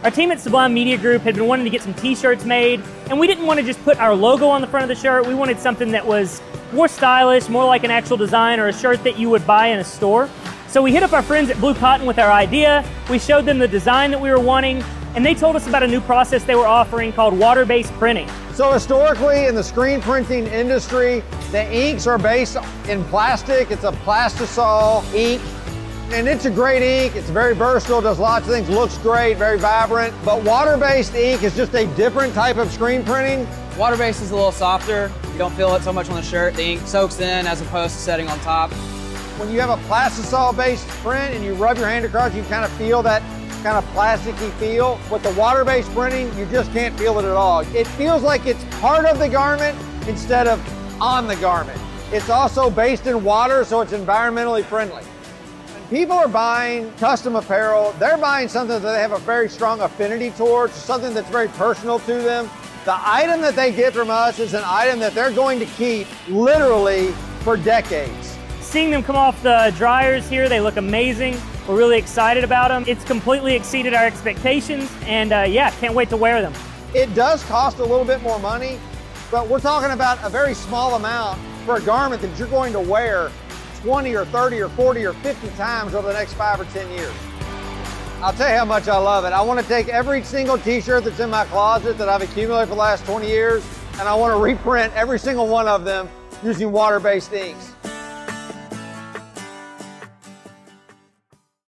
Our team at Sublime Media Group had been wanting to get some t-shirts made, and we didn't want to just put our logo on the front of the shirt. We wanted something that was more stylish, more like an actual design or a shirt that you would buy in a store. So we hit up our friends at Blue Cotton with our idea. We showed them the design that we were wanting, and they told us about a new process they were offering called water-based printing. So historically in the screen printing industry, the inks are based in plastic. It's a plastisol ink. And it's a great ink, it's very versatile, does lots of things, looks great, very vibrant. But water-based ink is just a different type of screen printing. Water-based is a little softer. You don't feel it so much on the shirt. The ink soaks in as opposed to setting on top. When you have a plastisol-based print and you rub your hand across, you kind of feel that kind of plasticky feel. With the water-based printing, you just can't feel it at all. It feels like it's part of the garment instead of on the garment. It's also based in water, so it's environmentally friendly. People are buying custom apparel, they're buying something that they have a very strong affinity towards, something that's very personal to them. The item that they get from us is an item that they're going to keep literally for decades. Seeing them come off the dryers here, they look amazing. We're really excited about them. It's completely exceeded our expectations, and yeah, can't wait to wear them. It does cost a little bit more money, but we're talking about a very small amount for a garment that you're going to wear 20 or 30 or 40 or 50 times over the next 5 or 10 years. I'll tell you how much I love it. I want to take every single t-shirt that's in my closet that I've accumulated for the last 20 years, and I want to reprint every single one of them using water-based inks.